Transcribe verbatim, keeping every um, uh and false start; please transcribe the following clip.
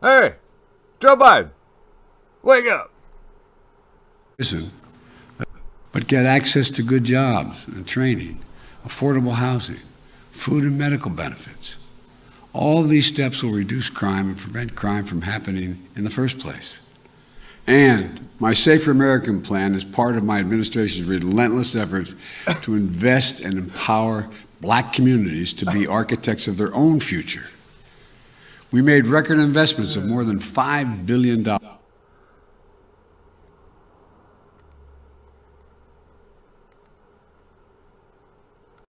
Hey, Joe Biden, wake up. Listen, but get access to good jobs and training, affordable housing, food and medical benefits. All of these steps will reduce crime and prevent crime from happening in the first place. And my Safer American Plan is part of my administration's relentless efforts to invest and empower black communities to be architects of their own future. We made record investments of more than five billion dollars